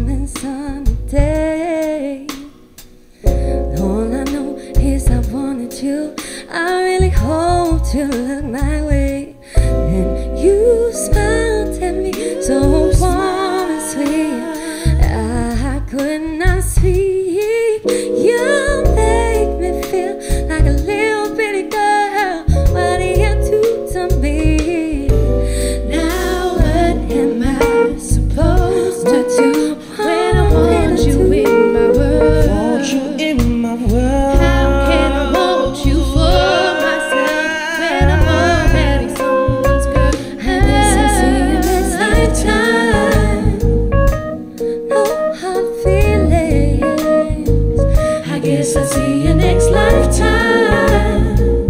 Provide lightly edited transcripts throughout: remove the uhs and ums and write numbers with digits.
warm and sunny day. All I know is I wanted you. I really hoped you looked my way. Then you smiled at me so warm and sweet. I could not sleep. You make me feel like a little bitty girl. What do you do to me? Now what am I supposed to do when I want you in my world? Want you in my world. How can I want you for myself when I'm already someone's girl? I guess I'll see you next lifetime. No hard feelings. I guess I'll see you next lifetime.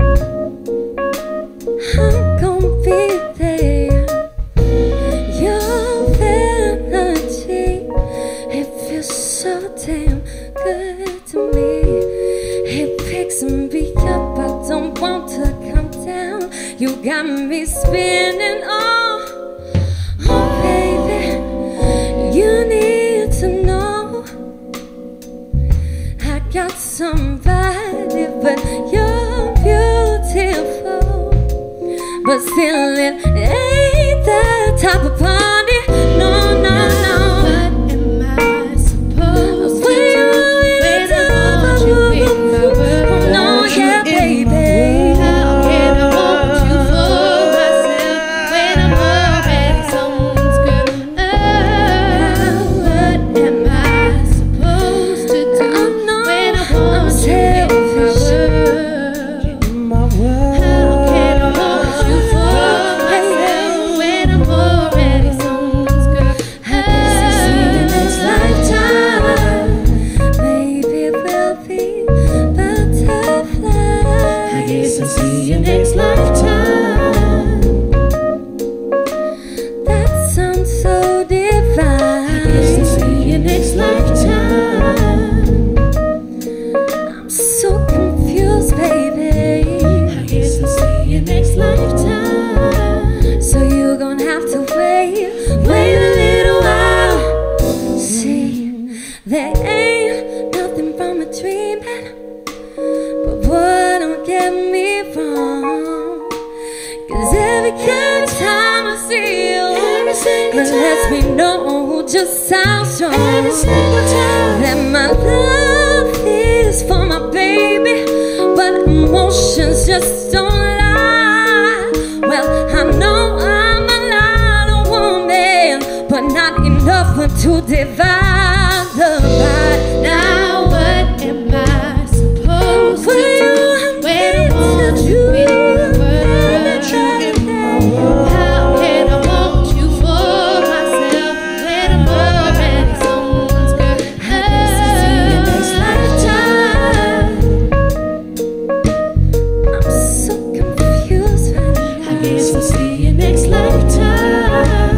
I'm gonna be there. Your energy, it feels so damn good to me. It picks me up, I don't want to come down. You got me spinning, oh baby. You need to know I got somebody, but you're beautiful. But still it ain't that type of party. No, no, no. What am I supposed to do when I want you in my world? No, yeah, baby. How can I want you for myself when I'm already someone's girl? What am I supposed to do when I want you in my world? My world. How can I want you for myself when I'm already someone's girl? I guess I'll see you next lifetime. Maybe we'll be butterflies. I guess I'll see you next lifetime. That sounds so divine. I guess I'll see you next lifetime. I'm so confused, baby. I guess I'll see you next lifetime. So you're gonna have to wait a little while. See, there ain't nothing wrong with dreaming, but boy, don't get me wrong. 'Cause every kind of time I see you, Every single it lets me know just how strong Every single time. that my love is for my baby. But emotions just don't lie. Well, I know I'm a lot of woman, but not enough to divide the body. Now what am I supposed to do when I want you in my world? How can I want you for myself when I'm already someone's girl? I guess I'll see you next lifetime. I'm so confused right now. I guess I'll see you next lifetime.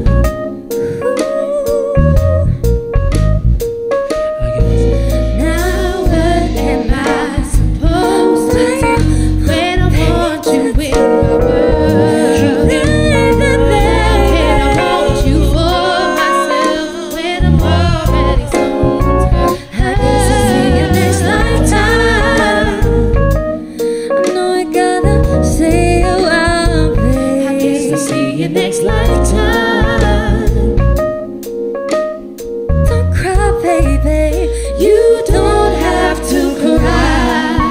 Now what am I supposed to do when I want you in my world? How can I want you for myself when I'm already someone's girl? I guess I'll see you next lifetime. I know I gotta stay a while, babe. I guess I'll see you next lifetime. Don't cry, baby. You don't have to cry.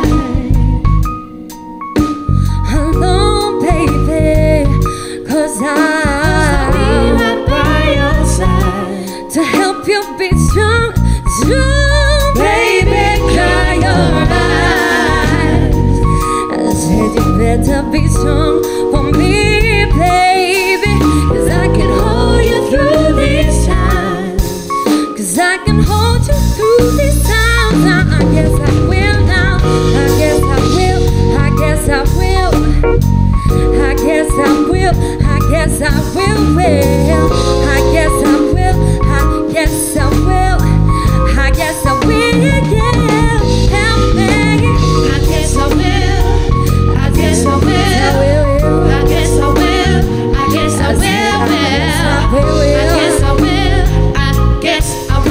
Alone, baby. 'Cause I'll be right by your side. to help you be strong, strong, baby. Cry your eyes. I said you better be strong for me, baby. 'Cause I can hold you through these times. 'Cause I can hold you through these times. Now I guess I will now. I guess I will. I guess I will. I guess I will. I guess I will. I guess I will. I guess I will. I guess I will. Yeah. Help me. I guess I will. I guess I will. I guess I will. I guess I will. I guess I will. I guess I will. I guess I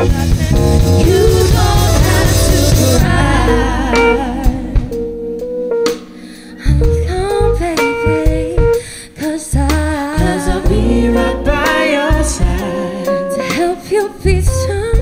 You don't have to cry. Come, baby, 'cause I'll be right by your side to help you be strong.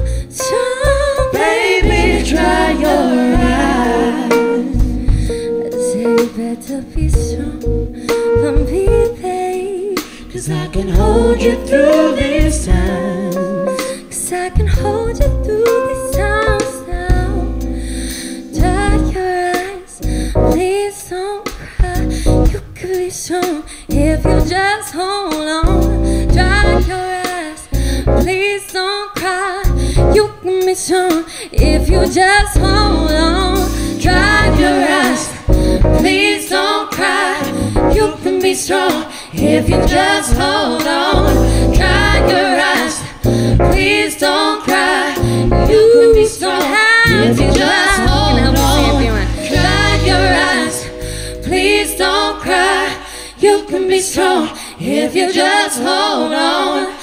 Baby, dry your eyes. I say you better be strong for me, babe. 'Cause I can hold you through these times. 'Cause I can hold you through these times now. Dry your eyes, please don't cry. You can be strong if you just hold on. Dry your eyes, please don't cry. You can be strong if you just hold on. Dry your eyes, please don't cry. You can be strong if you just hold on. Dry your eyes, please don't cry. You can be strong if you just hold on. Dry your eyes, please don't cry. You can be strong if you just hold on.